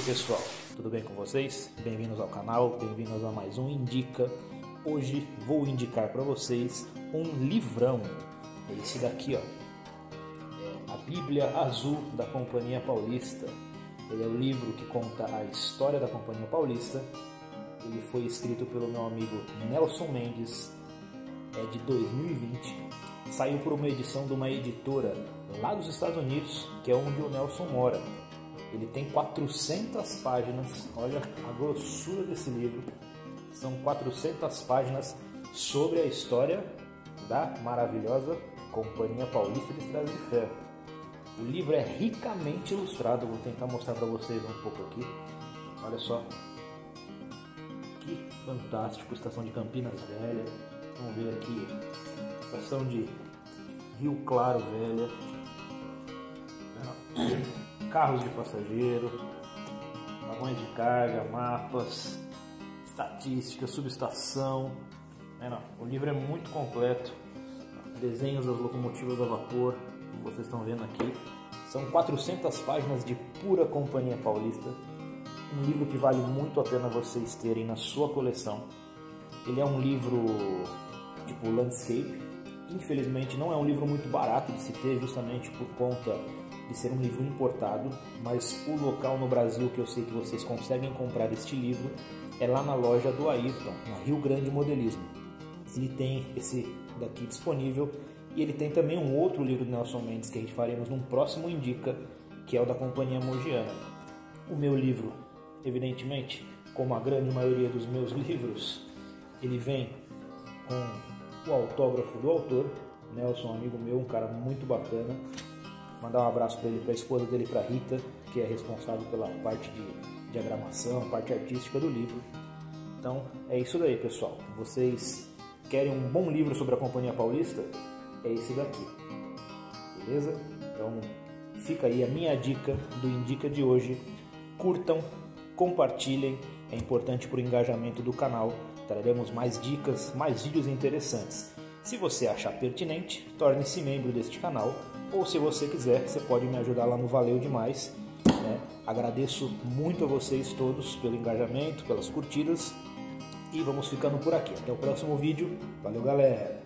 pessoal, tudo bem com vocês? Bem-vindos ao canal, bem-vindos a mais um Indica. Hoje vou indicar para vocês um livrão, esse daqui ó, é a Bíblia Azul da Companhia Paulista. Ele é o livro que conta a história da Companhia Paulista. Ele foi escrito pelo meu amigo Nelson Mendes, é de 2020, saiu por uma edição de uma editora lá dos Estados Unidos, que é onde o Nelson mora. Ele tem 400 páginas, olha a grossura desse livro, são 400 páginas sobre a história da maravilhosa Companhia Paulista de Estrada de Ferro. O livro é ricamente ilustrado, vou tentar mostrar para vocês um pouco aqui, olha só, que fantástico, estação de Campinas Velha, vamos ver aqui, estação de Rio Claro Velha, carros de passageiro, vagões de carga, mapas, estatística, subestação. O livro é muito completo, desenhos das locomotivas a vapor, como vocês estão vendo aqui. São 400 páginas de pura Companhia Paulista, um livro que vale muito a pena vocês terem na sua coleção. Ele é um livro tipo landscape, infelizmente não é um livro muito barato de se ter, justamente por conta de ser um livro importado, mas o local no Brasil que eu sei que vocês conseguem comprar este livro é lá na loja do Ayrton, na Rio Grande Modelismo. Ele tem esse daqui disponível e ele tem também um outro livro do Nelson Mendes que a gente faremos num próximo Indica, que é o da Companhia Mogiana. O meu livro, evidentemente, como a grande maioria dos meus livros, ele vem com o autógrafo do autor, Nelson, amigo meu, um cara muito bacana. Mandar um abraço para ele, para a esposa dele, para Rita, que é responsável pela parte de diagramação, parte artística do livro. Então é isso daí, pessoal. Vocês querem um bom livro sobre a Companhia Paulista? É esse daqui, beleza? Então fica aí a minha dica do Indica de hoje. Curtam, compartilhem, é importante para o engajamento do canal. Traremos mais dicas, mais vídeos interessantes. Se você achar pertinente, torne-se membro deste canal. Ou se você quiser, você pode me ajudar lá no Valeu Demais. Agradeço muito a vocês todos pelo engajamento, pelas curtidas. E vamos ficando por aqui. Até o próximo vídeo. Valeu, galera!